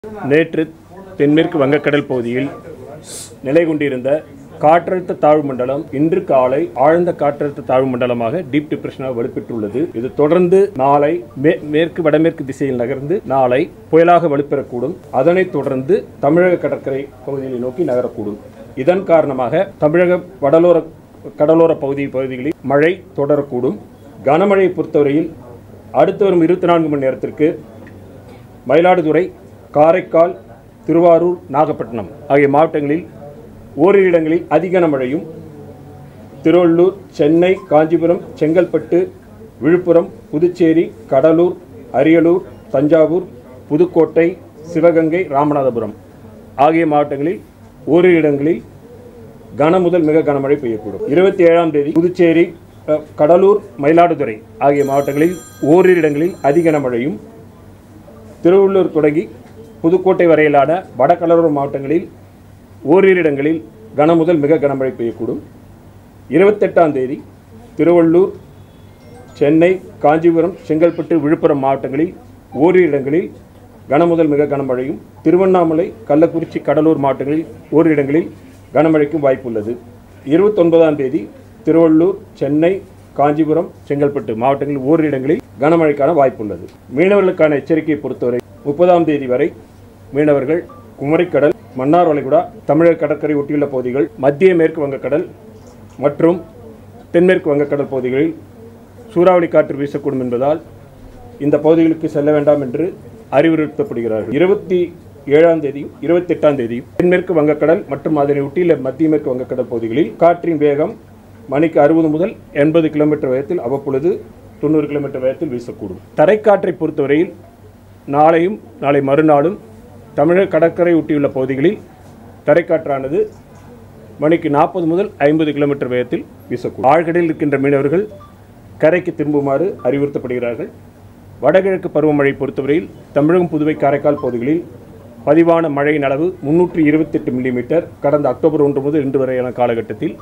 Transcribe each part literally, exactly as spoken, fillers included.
நேற்று தென்மேற்கு வங்கக்கடல் பகுதியில் நிலை கொண்டிருந்த காற்றழுத்த தாழ்வு மண்டலம் இன்று காலை ஆழ்ந்த காற்றழுத்த தாழ்வு மண்டலமாக டீப் டிப்ரெஷனாக வலுப்பெற்றுள்ளது. இது தொடர்ந்து நாளை மேற்கு வடமேற்கு திசையில் நகர்ந்து நாளை புயலாக வலுப்பெறக்கூடும். அதனைத் தொடர்ந்து தமிழக கடற்கரை பகுதிகளை நோக்கி நகரக்கூடும். இதன் காரணமாக தமிழக வடலோர கடலோர பகுதி பகுதிகளில் மழை தொடரக்கூடும். கனமழையை பொறுத்தவரையில் அடுத்து வரும் இருபத்தி நான்கு மணி நேரத்திற்கு மயிலாடுதுறை, காரைக்கால், திருவாரூர், நாகப்பட்டினம் ஆகிய மாவட்டங்களில் ஓரிரு இடங்களில் அதிக கனமழையும், திருவள்ளூர், சென்னை, காஞ்சிபுரம், செங்கல்பட்டு, விழுப்புரம், புதுச்சேரி, கடலூர், அரியலூர், தஞ்சாவூர், புதுக்கோட்டை, சிவகங்கை, ராமநாதபுரம் ஆகிய மாவட்டங்களில் ஓரிரு இடங்களில் கன முதல் மிக கனமழை பெய்யக்கூடும். இருபத்தி ஏழாம் தேதி புதுச்சேரி, கடலூர், மயிலாடுதுறை ஆகிய மாவட்டங்களில் ஓரிரு இடங்களில் அதிக கனமழையும், திருவள்ளூர் தொடங்கி புதுக்கோட்டை வரையிலான வடகடலோர மாவட்டங்களில் ஓரிரு இடங்களில் கன முதல் மிக கனமழை பெய்யக்கூடும். இருபத்தெட்டாம் தேதி திருவள்ளூர், சென்னை, காஞ்சிபுரம், செங்கல்பட்டு, விழுப்புரம் மாவட்டங்களில் ஓரிரு இடங்களில் கன முதல் மிக கனமழையும், திருவண்ணாமலை, கள்ளக்குறிச்சி, கடலூர் மாவட்டங்களில் ஓரிரு இடங்களில் கனமழைக்கும் வாய்ப்புள்ளது. இருபத்தொன்பதாம் தேதி திருவள்ளூர், சென்னை, காஞ்சிபுரம், செங்கல்பட்டு மாவட்டங்களில் ஓரிரு இடங்களில் கனமழைக்கான வாய்ப்புள்ளது. மீனவர்களுக்கான எச்சரிக்கையை பொறுத்தவரை முப்பதாம் தேதி வரை மீனவர்கள் குமரிக்கடல், மன்னார் வளைகுடா, தமிழக கடற்கரை ஒட்டியுள்ள பகுதிகள், மத்திய மேற்கு வங்கக்கடல் மற்றும் தென்மேற்கு வங்கக்கடல் பகுதிகளில் சூறாவளி காற்று வீசக்கூடும் என்பதால் இந்த பகுதிகளுக்கு செல்ல வேண்டாம் என்று அறிவுறுத்தப்படுகிறார்கள். இருபத்தி ஏழாம் தேதியும் இருபத்தி எட்டாம் தேதியும் தென்மேற்கு வங்கக்கடல் மற்றும் அதனை ஒட்டியுள்ள மத்திய மேற்கு வங்கக்கடல் பகுதிகளில் காற்றின் வேகம் மணிக்கு அறுபது முதல் எண்பது கிலோமீட்டர் வேகத்தில் அவ்வப்பொழுது தொண்ணூறு கிலோமீட்டர் வேகத்தில் வீசக்கூடும். தரைக்காற்றை பொறுத்தவரையில் நாளையும் நாளை மறுநாளும் தமிழக கடற்கரை ஒட்டியுள்ள பகுதிகளில் தரைக்காற்றானது மணிக்கு நாற்பது முதல் ஐம்பது கிலோமீட்டர் வேகத்தில் வீசக்கூடும். ஆழ்கடலில் இருக்கின்ற மீனவர்கள் கரைக்கு திரும்புமாறு அறிவுறுத்தப்படுகிறார்கள். வடகிழக்கு பருவமழை பொறுத்தவரையில் தமிழகம், புதுவை, காரைக்கால் பகுதிகளில் பதிவான மழையின் அளவு முன்னூற்றி இருபத்தி எட்டு மில்லிமீட்டர் கடந்த அக்டோபர் ஒன்று முதல் இன்று வரையான காலகட்டத்தில்.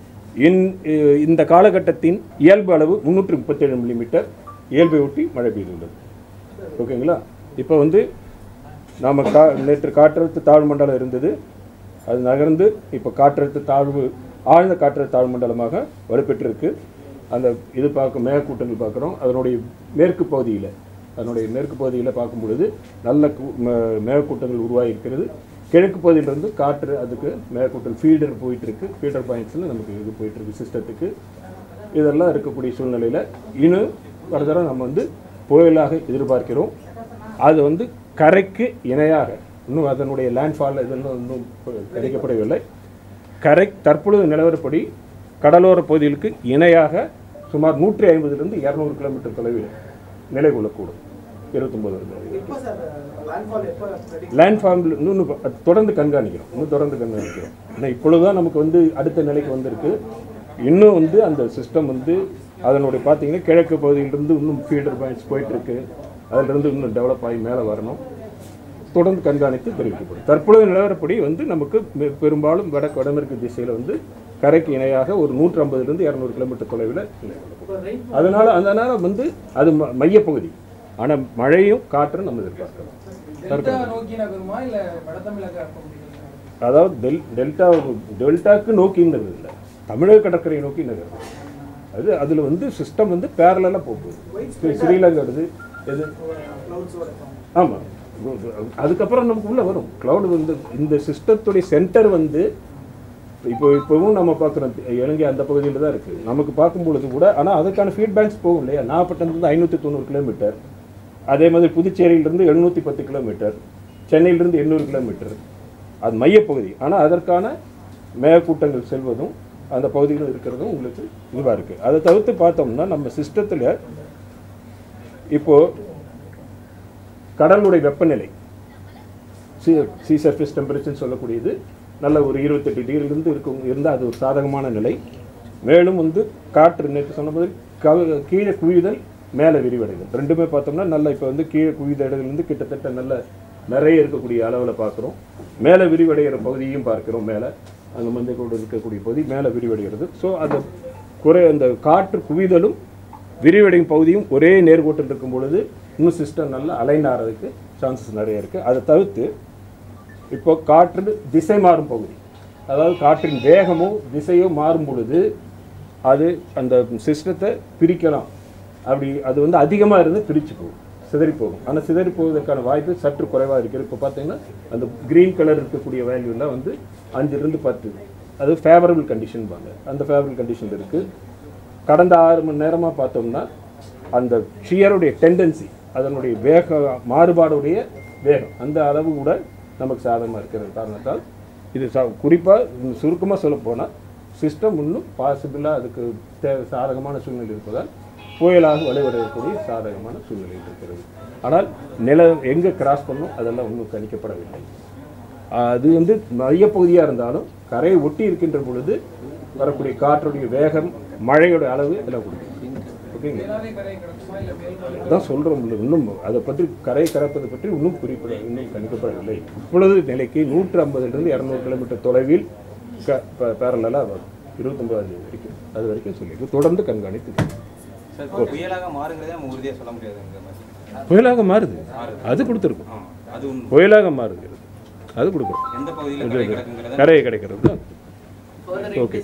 இந்த காலகட்டத்தின் இயல்பு அளவு முன்னூற்றி முப்பத்தி ஏழு மில்லிமீட்டர் இயல்பை ஒட்டி மழை பெய்துள்ளது. ஓகேங்களா? இப்போ வந்து நாம் கா நேற்று காற்றழுத்த தாழ்வு மண்டலம் இருந்தது, அது நகர்ந்து இப்போ காற்றழுத்த தாழ்வு ஆழ்ந்த காற்றழுத்த தாழ்வு மண்டலமாக வலுப்பெற்றிருக்கு. அந்த இது பார்க்க மேகக்கூட்டங்கள் பார்க்குறோம். அதனுடைய மேற்கு பகுதியில் அதனுடைய மேற்கு பகுதியில் பார்க்கும் பொழுது நல்ல மேகக்கூட்டங்கள் உருவாகி இருக்கிறது. கிழக்கு பகுதியிலிருந்து காற்று அதுக்கு மேகக்கூட்டல் ஃபீடர் போயிட்டுருக்கு. ஃபீடர் பாயிண்ட்ஸில் நமக்கு இது போயிட்டுருக்கு சிஸ்டத்துக்கு. இதெல்லாம் இருக்கக்கூடிய சூழ்நிலையில் இன்னும் ஃபர்தராக நம்ம வந்து புயலாக எதிர்பார்க்கிறோம். அது வந்து கரைக்கு இணையாக இன்னும் அதனுடைய லேண்ட்ஃபால் இதெல்லாம் இன்னும் கிடைக்கப்படவில்லை. கரை தற்பொழுது நிலவரப்படி கடலோர பகுதிகளுக்கு இணையாக சுமார் நூற்றி ஐம்பதுலேருந்து இரநூறு கிலோமீட்டர் தொலைவில் நிலை கொள்ளக்கூடும். இருபத்தொம்போது லேண்ட்ஃபால் இன்னும் தொடர்ந்து கண்காணிக்கிறோம் இன்னும் தொடர்ந்து கண்காணிக்கிறோம் ஏன்னா இப்பொழுதுதான் நமக்கு வந்து அடுத்த நிலைக்கு வந்திருக்கு. இன்னும் வந்து அந்த சிஸ்டம் வந்து அதனுடைய பார்த்தீங்கன்னா கிழக்கு பகுதியிலிருந்து இன்னும் ஃபீடர் பாயிண்ட்ஸ் போயிட்டுருக்கு. அதிலிருந்து இன்னும் டெவலப் ஆகி மேலே வரணும். தொடர்ந்து கண்காணித்து தெரிவிக்கப்படும். தற்பொழுது நிலவரப்படி வந்து நமக்கு பெரும்பாலும் வடக்கு வடமேற்கு திசையில் வந்து கரைக்கு இணையாக ஒரு நூற்றி ஐம்பதுலேருந்து இரநூறு கிலோமீட்டர் தொலைவில் அதனால் அதனால் வந்து அது மையப்பகுதி. ஆனால் மழையும் காற்றும் நம்ம எதிர்பார்க்கலாம். அதாவது டெல் டெல்டா டெல்டாவுக்கு நோக்கின்றது இல்லை, தமிழக கடற்கரையை நோக்கி நகரும். அது அதில் வந்து சிஸ்டம் வந்து பேரலாக போகுது. ஸ்ரீலங்கா வருது எது ஆமாம். அதுக்கப்புறம் நமக்கு உள்ளே வரும் க்ளவுடு வந்து இந்த சிஸ்டத்துடைய சென்டர் வந்து இப்போ இப்போவும் நம்ம பார்க்குறோம் இலங்கை அந்த பகுதியில் தான் இருக்குது. நமக்கு பார்க்கும்பொழுது கூட ஆனால் அதுக்கான ஃபீட்பேக்ஸ் போகும் இல்லையா? நாகப்பட்டினத்துலேருந்து ஐநூற்றி தொண்ணூறு கிலோமீட்டர், அதே மாதிரி புதுச்சேரியிலிருந்து எழுநூற்றி பத்து கிலோமீட்டர், சென்னையிலிருந்து எண்ணூறு கிலோமீட்டர். அது மையப்பகுதி. ஆனால் அதற்கான மேகக்கூட்டங்கள் செல்வதும் அந்த பகுதிகளில் இருக்கிறதும் உங்களுக்கு இதுவாக இருக்குது. அதை தவிர்த்து பார்த்தோம்னா நம்ம சிஸ்டத்தில் இப்போது கடலுடைய வெப்பநிலை சி சி சர்ஃபேஸ் டெம்பரேச்சர்னு சொல்லக்கூடியது நல்ல ஒரு இருபத்தெட்டு டிகிரிலிருந்து இருக்கும் இருந்தால் அது ஒரு சாதகமான நிலை. மேலும் வந்து காற்று நேற்று சொன்னபோது க கீழே குவிதல், மேலே விரிவடைதல் ரெண்டுமே பார்த்தோம்னா நல்ல இப்போ வந்து கீழே குவிதலிருந்து கிட்டத்தட்ட நல்ல நிறைய இருக்கக்கூடிய அளவில் பார்க்குறோம். மேலே விரிவடைகிற பகுதியும் பார்க்குறோம். மேலே அங்கே மந்தை கூட இருக்கக்கூடிய பகுதி மேலே விரிவடைகிறது. ஸோ அந்த குறை அந்த காற்று குவிதலும் விரிவடையும் பகுதியும் ஒரே நேர்கோட்டில் இருக்கும் பொழுது இன்னும் சிஸ்டம் நல்லா அலைன் ஆகிறதுக்கு சான்சஸ் நிறைய இருக்குது. அதை தவிர்த்து இப்போ காற்று திசை மாறும் பகுதி, அதாவது காற்றின் வேகமோ திசையோ மாறும் பொழுது அது அந்த சிஸ்டத்தை பிரிக்கலாம். அப்படி அது வந்து அதிகமாக இருந்து பிரித்து போகும், சிதறி போகும். ஆனால் சிதறி போவதற்கான வாய்ப்பு சற்று குறைவாக இருக்கிறது. இப்போ பார்த்தீங்கன்னா அந்த க்ரீன் கலர் இருக்கக்கூடிய வேல்யூலாம் வந்து அஞ்சுலேருந்து பத்து, அது ஃபேவரபிள் கண்டிஷன் பாங்க, அந்த ஃபேவரபிள் கண்டிஷன் இருக்குது. கடந்த ஆறு மணி நேரமாக பார்த்தோம்னா அந்த ஷியருடைய டெண்டன்சி, அதனுடைய வேக மாறுபாடுடைய வேகம் அந்த அளவு கூட நமக்கு சாதகமாக இருக்கிற காரணத்தால் இது சா குறிப்பாக சுருக்கமாக சொல்ல போனால் சிஸ்டம் இன்னும் பாசிபிளாக அதுக்கு தே சாதகமான சூழ்நிலை இருப்பதால் புயலாக வலுவடையக்கூடிய சாதகமான சூழ்நிலை இருக்கிறது. ஆனால் நிலம் எங்கே கிராஸ் பண்ணும் அதெல்லாம் இன்னும் கணிக்கப்படவில்லை. அது வந்து மையப்பகுதியாக இருந்தாலும் கரையை ஒட்டி இருக்கின்ற பொழுது வரக்கூடிய காற்றுடைய வேகம், மழையோட அளவு எல்லாம் கொடுக்கும். ஓகேங்களா? அதான் சொல்கிறோம். இன்னும் அதை பற்றி கரை கறப்பதை பற்றி இன்னும் குறிப்பிட இன்னும் கணிக்கப்படவில்லை. இப்பொழுது நிலைக்கு நூற்று ஐம்பதுலேருந்து இரநூறு கிலோமீட்டர் தொலைவில் க பேரலாக வரும் இருபத்தொம்பதாம் தேதி வரைக்கும். அது வரைக்கும் சொல்லியிருக்கு. தொடர்ந்து கண்காணித்து புயலாக மாறுங்கிறதே நம்ம உறுதியாக சொல்ல முடியாது. புயலாக மாறுது, அது கொடுத்துருக்கும். புயலாக மாறுகிறது, அது கொடுக்குறோம். எந்த பகுதியில் கரையை கிடைக்கிறது. ஓகே,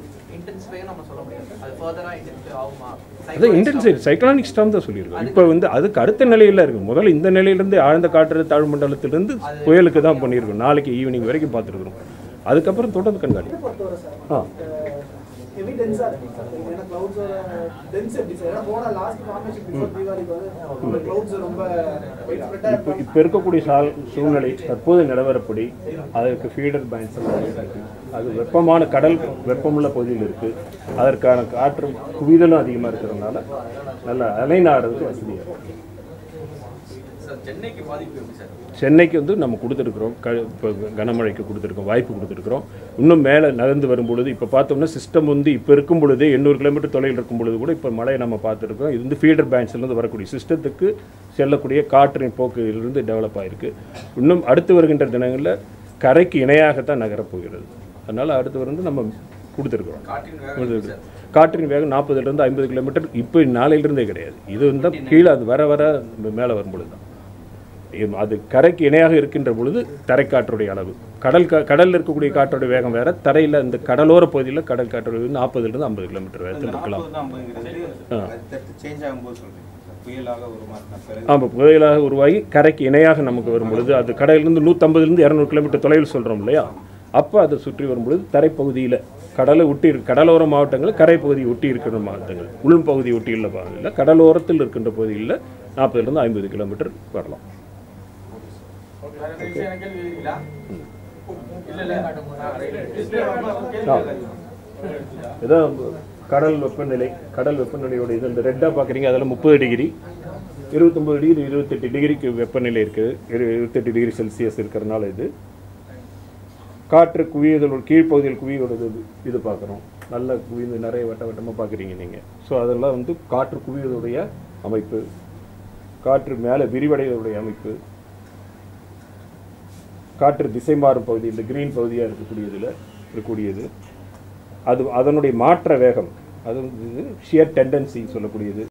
அது இன்டென்சிட்டி சைக்ளானிக் ஸ்டார்ம் தான் சொல்லியிருக்கோம். இப்போ வந்து அதுக்கு அடுத்த நிலையில் இருக்குது. முதல்ல இந்த நிலையிலேருந்து ஆழ்ந்த காற்று தாழ்வு மண்டலத்திலிருந்து புயலுக்கு தான் பண்ணியிருக்கோம். நாளைக்கு ஈவினிங் வரைக்கும் பார்த்துருக்குறோம். அதுக்கப்புறம் தொடர்ந்து கண்காணி. ஆ இப்போ இப்போ இருக்கக்கூடிய சால் சூழ்நிலை தற்போது நிலவரப்படி அதற்கு ஃபீடர் பேண்ட்ஸ் அது வெப்பமான கடல் வெப்பமுள்ள பகுதியில் இருக்குது. அதற்கான காற்று குவிதலும் அதிகமாக இருக்கிறதுனால நல்ல அலைன் ஆகிறதுக்கு வசதியாக இருக்குது. சென்னைக்கு வந்து நம்ம கொடுத்துருக்குறோம். க இப்போ கனமழைக்கு கொடுத்துருக்கோம், வாய்ப்பு கொடுத்துருக்குறோம். இன்னும் மேலே நகர்ந்து வரும் பொழுது இப்போ பார்த்தோம்னா சிஸ்டம் வந்து இப்போ இருக்கும் பொழுது எண்ணூறு கிலோமீட்டர் தொலைவில் இருக்கும் பொழுது கூட இப்போ மழையை நம்ம பார்த்துருக்கோம். இது வந்து ஃபீடர் பேண்ட்ஸ்லேருந்து வரக்கூடிய சிஸ்டத்துக்கு செல்லக்கூடிய காற்றின் போக்கிலிருந்து டெவலப் ஆகிருக்கு. இன்னும் அடுத்து வருகின்ற தினங்களில் கரைக்கு இணையாகத்தான் நகரப்போகிறது. அதனால் அடுத்து வந்து நம்ம கொடுத்துருக்குறோம். காற்றின் வேகம் நாற்பதுலேருந்து ஐம்பது கிலோமீட்டர் இப்போ நாளையிலிருந்தே கிடையாது. இது வந்து கீழே அது வர வர மேலே வரும்பொழுது தான் அது கரைக்கு இணையாக இருக்கின்ற பொழுது தரைக்காற்றுடைய அளவு, கடல் கா கடலில் இருக்கக்கூடிய காற்றுடைய வேகம் வேறு, தரையில் இந்த கடலோர பகுதியில் கடல் காற்றுடைய நாற்பதுலேருந்து ஐம்பது கிலோமீட்டர் வேகத்தில் இருக்கலாம். ஆமாம், புயலாக உருவாகி கரைக்கு இணையாக நமக்கு வரும் பொழுது அது கடலிலிருந்து நூற்றம்பதுலேருந்து இரநூறு கிலோமீட்டர் தொலைவில் சொல்கிறோம் இல்லையா? அப்போ அதை சுற்றி வரும்பொழுது தரைப்பகுதியில் கடலை ஒட்டி கடலோர மாவட்டங்கள், கரைப்பகுதியை ஒட்டி இருக்கிற மாவட்டங்கள், உள் பகுதி ஒட்டி உள்ள பகுதியில் கடலோரத்தில் இருக்கின்ற பகுதியில் நாற்பதுலேருந்து ஐம்பது கிலோமீட்டர் வரலாம். இதான் கடல் வெப்பநிலை. கடல் வெப்பநிலையோட இது இந்த ரெட்டாக பார்க்குறீங்க, அதில் முப்பது டிகிரி, இருபத்தொம்பது டிகிரி, இருபத்தெட்டு டிகிரிக்கு வெப்பநிலை இருக்குது. இருபத்தெட்டு டிகிரி செல்சியஸ் இருக்கிறதுனால இது காற்று குவியதோட கீழ்ப்பகுதியில் குவியோட இது பார்க்குறோம். நல்ல குவிந்து நிறைய வட்ட வட்டமாக பார்க்குறீங்க நீங்கள். ஸோ அதெல்லாம் வந்து காற்று குவியதுடைய அமைப்பு, காற்று மேலே விரிவடைவதுடைய அமைப்பு, காற்று திசை மாறும் பகுதி, இந்த கிரீன் பகுதியாக இருக்கக்கூடியதில் இருக்கக்கூடியது, அது அதனுடைய மாற்ற வேகம், அது வந்து ஷியர் டெண்டன்சி சொல்லக்கூடியது.